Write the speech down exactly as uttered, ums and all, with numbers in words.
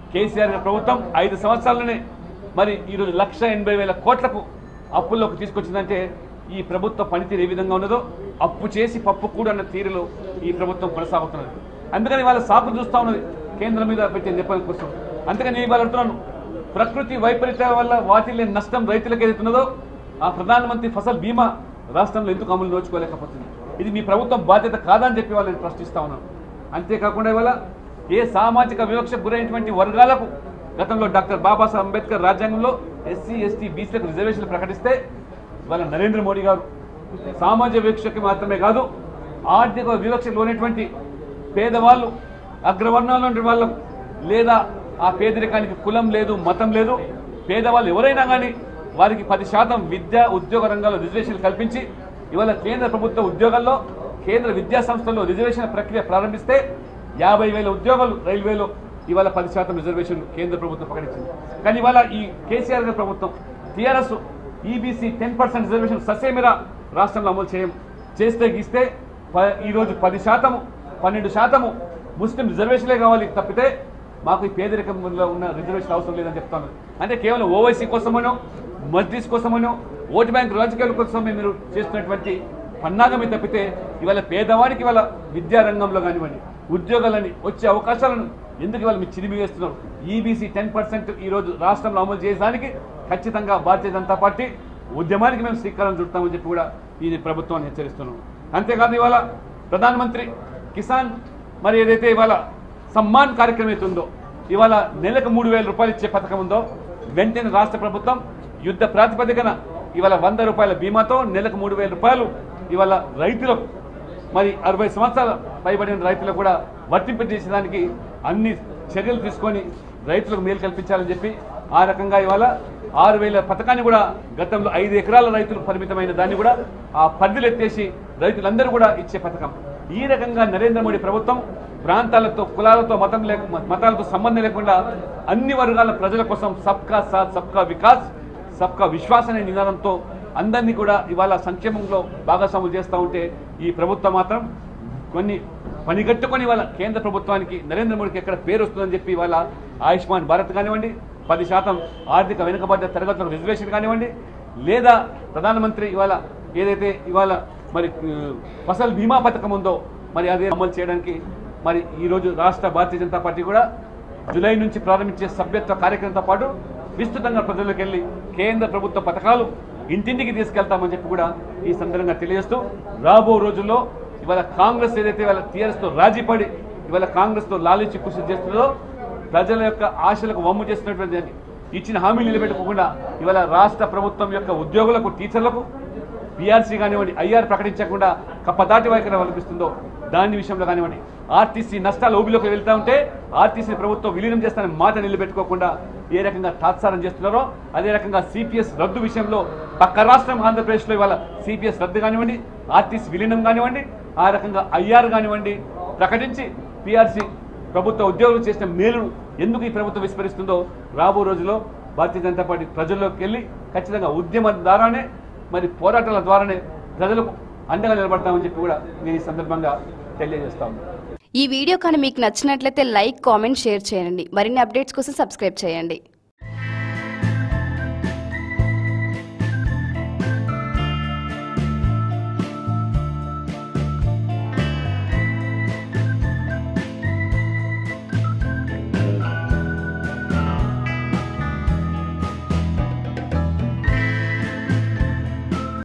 కేసీఆర్ ప్రభుత్వం ఐదు సంవత్సరాలనే మరి ఈరోజు లక్ష ఎనభై వేల కోట్లకు అప్పుల్లోకి తీసుకొచ్చిందంటే ఈ ప్రభుత్వ పనితీరు ఏ విధంగా ఉన్నదో అప్పు చేసి పప్పు కూడా అన్న తీరులో ఈ ప్రభుత్వం కొనసాగుతున్నది. అందుకని వాళ్ళ సాకు చూస్తూ ఉన్నది కేంద్రం మీద పెట్టే నెప్పల కోసం. అందుకని ఇవాళ అంటున్నాను, ప్రకృతి వైపరీత్యాల వల్ల వాటిల్లే నష్టం రైతులకు ఏదైతున్నదో ఆ ప్రధానమంత్రి ఫసల్ బీమా రాష్ట్రంలో ఎందుకు అమలు నోచుకోలేకపోతుంది? ఇది మీ ప్రభుత్వం బాధ్యత కాదని చెప్పి వాళ్ళని ప్రశ్నిస్తా ఉన్నాను. అంతేకాకుండా ఇవాళ ఏ సామాజిక వివక్షకు గురైనటువంటి వర్గాలకు గతంలో డాక్టర్ బాబాసాహెబ్ అంబేద్కర్ రాజ్యాంగంలో ఎస్సీ ఎస్టీ బీసీలకు రిజర్వేషన్లు ప్రకటిస్తే ఇవాళ నరేంద్ర మోడీ గారు సామాజిక వివక్షకి మాత్రమే కాదు, ఆర్థిక వివక్షకు లోనేటువంటి పేదవాళ్ళు, అగ్రవర్ణాల వాళ్ళం లేదా ఆ పేదరికానికి కులం లేదు, మతం లేదు, పేదవాళ్ళు ఎవరైనా కానీ వారికి పది శాతం విద్య ఉద్యోగ రంగాల్లో రిజర్వేషన్లు కల్పించి ఇవాళ కేంద్ర ప్రభుత్వ ఉద్యోగాల్లో కేంద్ర విద్యా సంస్థల్లో రిజర్వేషన్ ప్రక్రియ ప్రారంభిస్తే యాభై వేల ఉద్యోగాలు రైల్వేలో ఇవాళ పది శాతం రిజర్వేషన్ కేంద్ర ప్రభుత్వం ప్రకటించింది. కానీ ఇవాళ ఈ కేసీఆర్ గారి ప్రభుత్వం TRS EBC ten percent reservation ససేమిరా రాష్ట్రంలో అమలు చేయం చేస్తే గీస్తే ఈరోజు పది శాతము పన్నెండు శాతము ముస్లిం రిజర్వేషన్లే కావాలి తప్పితే మాకు ఈ పేదరికంలో ఉన్న రిజర్వేషన్ అవసరం లేదని చెప్తాను. అంటే కేవలం ఓవైసీ కోసమనో మజ్లిస్ కోసమనో ఓటు బ్యాంక్ రాజకీయాల కోసమే మీరు చేస్తున్నటువంటి పన్నాగమే తప్పితే ఇవాళ పేదవాడికి ఇవాళ విద్యారంగంలో కానివ్వండి ఉద్యోగాలని వచ్చే అవకాశాలను ఎందుకు ఇవాళ మీరు చిరిమి వేస్తున్నారు? ఈబీసీ టెన్ పర్సెంట్ ఈరోజు రాష్ట్రంలో అమలు చేయడానికి ఖచ్చితంగా భారతీయ జనతా పార్టీ ఉద్యమానికి మేము శ్రీకారం చుడతామని చెప్పి కూడా ఈ ప్రభుత్వాన్ని హెచ్చరిస్తున్నాం. అంతేకాదు ఇవాళ ప్రధానమంత్రి కిసాన్ మరి ఏదైతే ఇవాళ సమ్మాన్ కార్యక్రమం అయితే ఉందో ఇవాళ నెలకు మూడు వేల రూపాయలు ఇచ్చే పథకం ఉందో వెంటనే రాష్ట్ర ప్రభుత్వం యుద్ధ ప్రాతిపదికన ఇవాళ వంద రూపాయల బీమాతో నెలకు మూడు వేల రూపాయలు ఇవాళ రైతులకు మరి అరవై సంవత్సరాల పైబడిన రైతులకు కూడా వర్తింపజేసేదానికి అన్ని చర్యలు తీసుకొని రైతులకు మేలు కల్పించాలని చెప్పి ఆ రకంగా ఇవాళ ఆరు వేల పథకాన్ని కూడా గతంలో ఐదు ఎకరాల రైతులు పరిమితమైన దాన్ని కూడా ఆ పరిధిలు ఎత్తేసి రైతులందరూ కూడా ఇచ్చే పథకం. ఈ రకంగా నరేంద్ర మోడీ ప్రభుత్వం ప్రాంతాలతో కులాలతో మతం లేక మతాలతో సంబంధం లేకుండా అన్ని వర్గాల ప్రజల కోసం సబ్కా సాత్ సబ్కా వికాస్ సబ్కా విశ్వాస్ అనే నినాదంతో అందరినీ కూడా ఇవాళ సంక్షేమంలో భాగస్వాములు చేస్తూ ఉంటే ఈ ప్రభుత్వం మాత్రం కొన్ని పనిగట్టుకొని ఇవాళ కేంద్ర ప్రభుత్వానికి నరేంద్ర మోడీకి ఎక్కడ పేరు వస్తుందని చెప్పి ఇవాళ ఆయుష్మాన్ భారత్ కానివ్వండి, పది శాతం ఆర్థిక వెనుకబడ్డ తరగతులకు రిజర్వేషన్ కానివ్వండి, లేదా ప్రధానమంత్రి ఇవాళ ఏదైతే ఇవాళ మరి ఫసల్ బీమా పథకం ఉందో మరి అదే అమలు చేయడానికి మరి ఈరోజు రాష్ట్ర భారతీయ జనతా పార్టీ కూడా జూలై నుంచి ప్రారంభించే సభ్యత్వ కార్యక్రమంతో పాటు విస్తృతంగా ప్రజల్లోకి వెళ్ళి కేంద్ర ప్రభుత్వ పథకాలు ఇంటింటికి తీసుకెళ్తామని చెప్పి కూడా ఈ సందర్భంగా తెలియజేస్తూ రాబో రోజుల్లో ఇవాళ కాంగ్రెస్ ఏదైతే ఇవాళ టీఆర్ఎస్తో రాజీపడి ఇవాళ కాంగ్రెస్తో లాలించి కృషి చేస్తుందో ప్రజల యొక్క ఆశలకు వమ్ము చేస్తున్నటువంటి ఇచ్చిన హామీలు నిలబెట్టుకోకుండా ఇవాళ రాష్ట్ర ప్రభుత్వం యొక్క ఉద్యోగులకు టీచర్లకు పీఆర్సీ కానివ్వండి ఐఆర్ ప్రకటించకుండా కప్పదాటి వైఖరి అవలంబిస్తుందో దాని విషయంలో కానివ్వండి ఆర్టీసీ నష్టాలు ఊబిలోకి వెళ్తూ ఉంటే ఆర్టీసీ ప్రభుత్వం విలీనం చేస్తానని మాట నిలబెట్టుకోకుండా ఏ రకంగా తాత్సారం చేస్తున్నారో అదే రకంగా సిపిఎస్ రద్దు విషయంలో పక్క రాష్ట్రం ఆంధ్రప్రదేశ్లో ఇవాళ సిపిఎస్ రద్దు కానివ్వండి ఆర్టీసీ విలీనం కానివ్వండి ఆ రకంగా ఐఆర్ కానివ్వండి ప్రకటించి పీఆర్సీ ప్రభుత్వ ఉద్యోగులు చేసిన మేలును ఎందుకు ఈ ప్రభుత్వం విస్మరిస్తుందో రాబో రోజుల్లో భారతీయ జనతా పార్టీ ప్రజల్లోకి వెళ్ళి ఖచ్చితంగా ఉద్యమ ద్వారానే మరి పోరాటాల ద్వారానే ప్రజలకు అండగా నిలబడతామని చెప్పి కూడా నేను ఈ సందర్భంగా తెలియజేస్తాను. ఈ వీడియో కానీ మీకు నచ్చినట్లయితే లైక్, కామెంట్, షేర్ చేయండి. మరిన్ని అప్డేట్స్ కోసం సబ్స్క్రైబ్ చేయండి.